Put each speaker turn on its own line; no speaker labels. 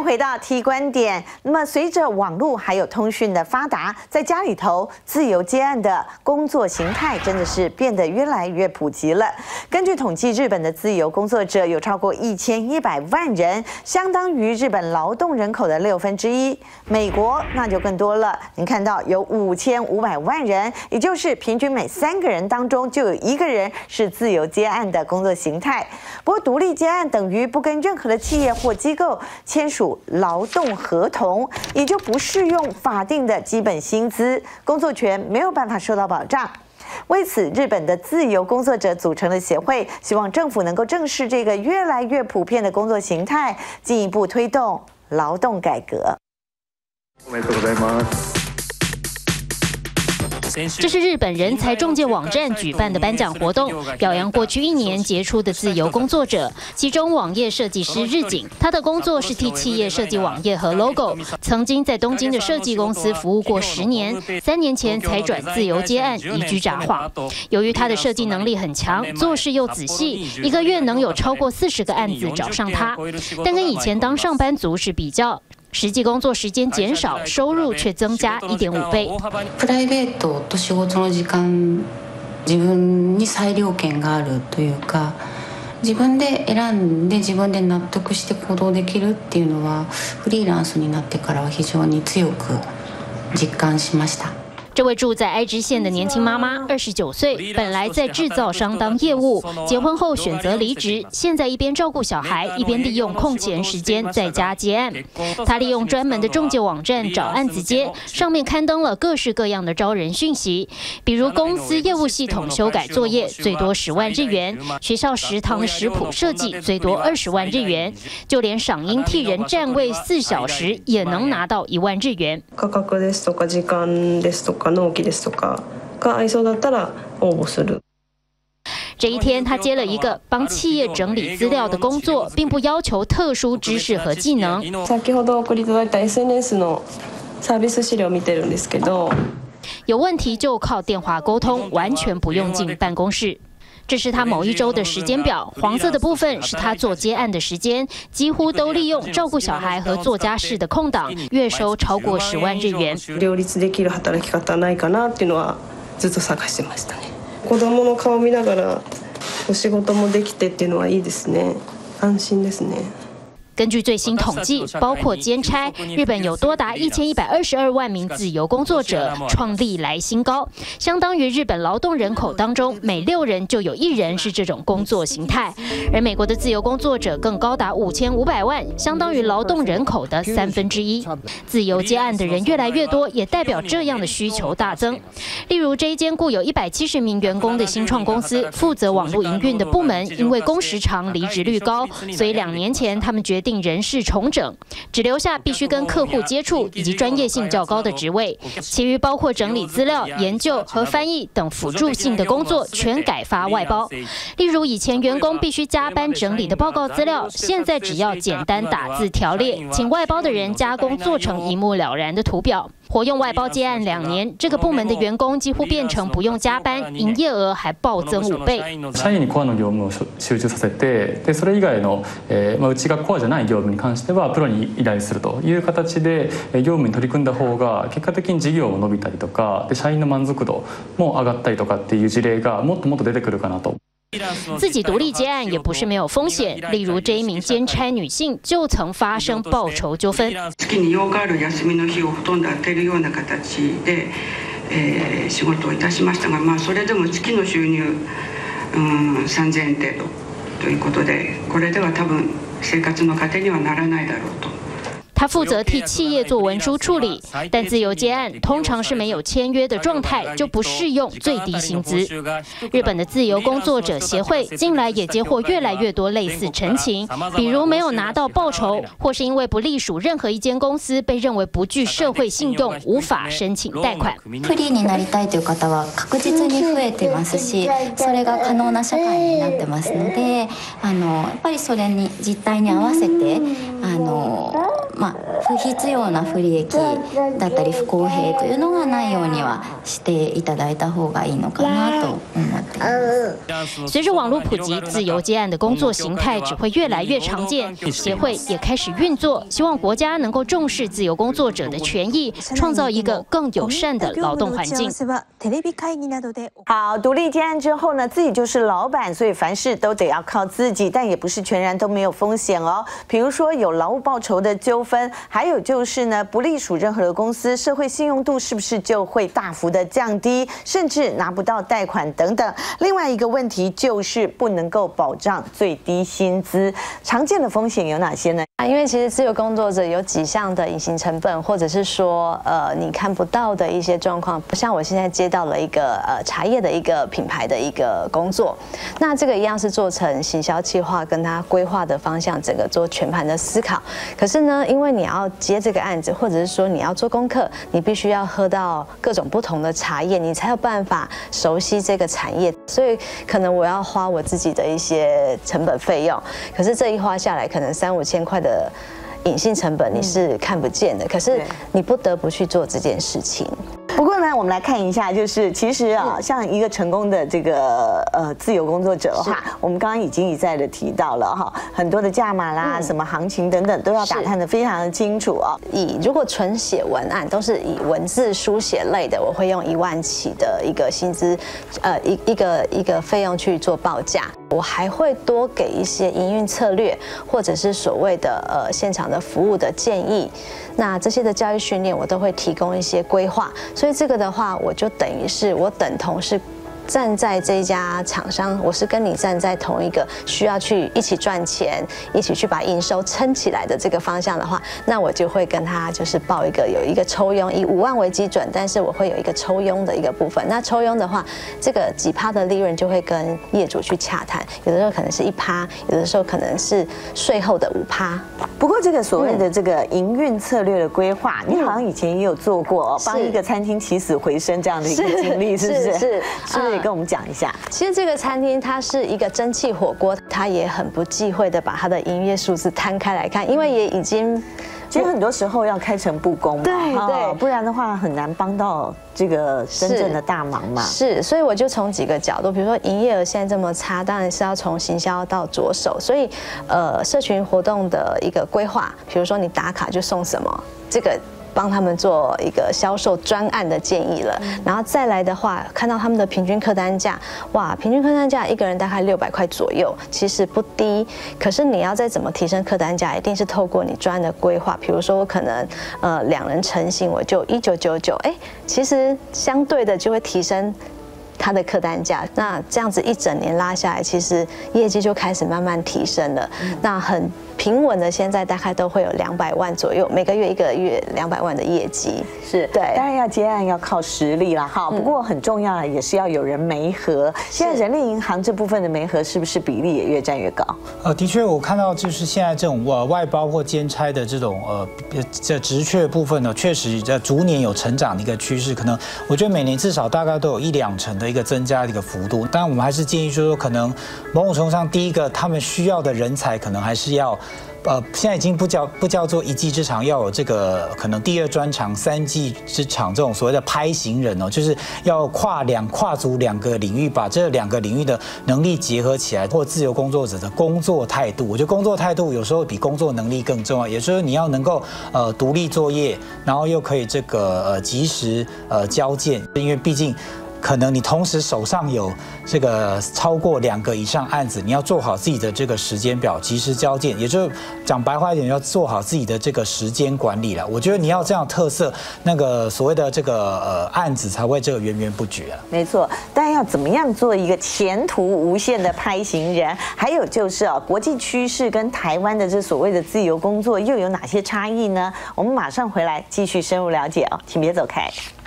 回到 T 观点，那么随着网络还有通讯的发达，在家里头自由接案的工作形态真的是变得越来越普及了。根据统计，日本的自由工作者有超过1100万人，相当于日本劳动人口的1/6。美国那就更多了，您看到有5500万人，也就是平均每3个人当中就有1个人是自由接案的工作形态。不过，独立接案等于不跟任何的企业或机构签署劳动合同，也就不适用法定的基本薪资，工作权没有办法受到保障。为此，日本的自由工作者组成的协会，希望政府能够正视这个越来越普遍的工作形态，进一步推动劳动改革。
おめでとうございます。
这是日本人才中介网站举办的颁奖活动，表扬过去1年杰出的自由工作者。其中，网页设计师日景，他的工作是替企业设计网页和 logo， 曾经在东京的设计公司服务过10年，3年前才转自由接案，移居札幌。由于他的设计能力很强，做事又仔细，1个月能有超过40个案子找上他，但跟以前当上班族时比较，实际工作时间减少，收入却增加1.5倍。
プライベートと仕事の時間、自分に裁量権があるというか、自分で選んで自分で納得して行動できるっていうのは、フリーランスになってからは非常に強く実感しました。
这位住在爱知县的年轻妈妈，29岁，本来在制造商当业务，结婚后选择离职，现在一边照顾小孩，一边利用空闲时间在家接案。她利用专门的中介网站找案子接，上面刊登了各式各样的招人讯息，比如公司业务系统修改作业最多10万日元，学校食堂的食谱设计最多20万日元，就連赏樱替人站位4小时也能拿到1万日元。
価格ですとか時間ですとか納期ですとかが合いそうだったら応募する。
这一天，他接了一个帮企业整理资料的工作，并不要求特殊知識和技能。
先ほど送りいただいた SNS のサービス資料を見てるんですけど。
有问题就靠电话沟通，完全不用进办公室。这是他某一周的时间表，黄色的部分是他做接案的时间，几乎都利用照顾小孩和做家事的空档，月收超過10万日元。
両立できる働き方ないかなっていうのはずっと探してましたね。子供の顔見ながらお仕事もできてっていうのはいいですね。安心ですね。
根据最新统计，包括兼差，日本有多达1122万名自由工作者，创历来新高，相当于日本劳动人口当中每6人就有1人是这种工作形态。而美国的自由工作者更高达5500万，相当于劳动人口的1/3。自由接案的人越来越多，也代表这样的需求大增。例如，这一间雇有170名员工的新创公司，负责网络营运的部门，因为工时长、离职率高，所以2年前他们决定人事重整，只留下必须跟客户接触以及专业性较高的职位，其余包括整理资料、研究和翻译等辅助性的工作全改发外包。例如，以前员工必须加班整理的报告资料，现在只要简单打字条列，请外包的人加工做成一目了然的图表。活用外包接案2年，这个部门的员工几乎变成不用加班，营业额还暴增5倍。
社員にコアの業務を集中させて、でそれ以外のうちがコアじゃない業務に関してはプロに依頼するという形で業務に取り組んだ方が結果的に事業も伸びたりとか、で社員の満足度も上がったりとかっていう事例がもっともっと出てくるかなと。
自己独立接案也不是没有风险，例如这一名兼差女性就曾发生報酬糾紛。
月に8日ある休みの日をほとんど当てるような形で、仕事をいたしましたが、それでも月の収入3000円程度ということで、これでは多分生活の糧にはならないだろうと。
他负责替企业做文书处理，但自由接案通常是没有签约的状态，就不适用最低薪资。日本的自由工作者协会近来也接获越来越多类似陈情，比如没有拿到报酬，或是因为不隶属任何一间公司，被认为不具社会信用，无法申请贷款。
フリーになりたいという方は確実に増えてますし、それが可能な社会になってますので、やっぱりそれに実態に合わせて不必要な不利益だったり不公平というのがないようにはしていただいた方がいいのかなと思っています。
随着网络普及，自由接案的工作形态只会越来越常见。协会也开始运作，希望国家能够重视自由工作者的权益，创造一个更友善的劳动环境。
好，独立接案之后呢，自己就是老板，所以凡事都得要靠自己，但也不是全然都没有风险哦。比如说有劳务报酬的纠纷，还有就是呢，不隶属任何的公司，社会信用度是不是就会大幅的降低，甚至拿不到贷款等等。另外一个问题就是不能够保障最低薪资，常见的风险有哪些呢？
因为其实自由工作者有几项的隐形成本，或者是说你看不到的一些状况，像我现在接到了一个茶叶的一个品牌的一个工作，那这个一样是做成行销计划，跟他规划的方向，整个做全盘的思考。可是呢，因为你要接这个案子，或者是说你要做功课，你必须要喝到各种不同的茶叶，你才有办法熟悉这个产业，所以可能我要花我自己的一些成本费用，可是这一花下来，可能3、5千块的隐性成本你是看不见的，可是你不得不去做这件事情。
不过呢，我们来看一下，就是其实啊，像一个成功的这个自由工作者的话，我们刚刚已经一再的提到了哈，很多的价码啦、什么行情等等都要打探得非常的清楚啊。
如果纯写文案都是以文字书写类的，我会用1万起的一个薪资，一个费用去做报价。我还会多给一些营运策略，或者是所谓的现场的服务的建议。那这些的教育训练，我都会提供一些规划。所以这个的话，我就等于是我等同是站在这一家厂商，我是跟你站在同一个需要去一起赚钱、一起去把营收撑起来的这个方向的话，那我就会跟他就是报有一个抽佣，以5万为基准，但是我会有一个抽佣的一个部分。那抽佣的话，这个几%的利润就会跟业主去洽谈，有的时候可能是1%，有的时候可能是税后的5%。
不过这个所谓的这个营运策略的规划，你好像以前也有做过，帮一个餐厅起死回生这样的一个经历，是不是？是。跟我们讲一下，
其实这个餐厅它是一个蒸汽火锅，它也很不忌讳的把它的营业数字摊开来看，因为也已经，
其实很多时候要开诚布公嘛，
对，
不然的话很难帮到这个真正的大忙嘛。
是，所以我就从几个角度，比如说营业额现在这么差，当然是要从行销到着手，所以社群活动的一个规划，比如说你打卡就送什么，这个帮他们做一个销售专案的建议了，然后再来的话，看到他们的平均客单价，哇，平均客单价一个人大概600块左右，其实不低。可是你要再怎么提升客单价，一定是透过你专案的规划。比如说我可能2人成行，我就1999，其实相对的就会提升它的客单价。那这样子一整年拉下来，其实业绩就开始慢慢提升了。那很平稳的，现在大概都会有200万左右，每个月200万的业绩。
是对，当然要接案要靠实力啦哈。不过很重要的也是要有人媒合。现在人力银行这部分的媒合是不是比例也越占越高？
的确，我看到就是现在这种外包或兼差的这种这职缺部分呢，确实在逐年有成长的一个趋势。可能我觉得每年至少大概都有1-2成的一个增加的一个幅度。当然，我们还是建议说，可能某种程度上，第一个他们需要的人才可能还是要。现在已经不叫做一技之长，要有这个可能第2专长、3技之长这种所谓的拍型人哦，就是要跨足2个领域，把这2个领域的能力结合起来，或自由工作者的工作态度。我觉得工作态度有时候比工作能力更重要，也就是你要能够独立作业，然后又可以这个及时交件，因为毕竟。可能你同时手上有这个超过2个以上案子，你要做好自己的这个时间表，及时交件，也就是讲白话一点，要做好自己的这个时间管理了。我觉得你要这样特色，那个所谓的这个案子才会这个源源不绝啊。
没错，但要怎么样做一个前途无限的拍型人？还有就是国际趋势跟台湾的这所谓的自由工作又有哪些差异呢？我们马上回来继续深入了解哦，请别走开。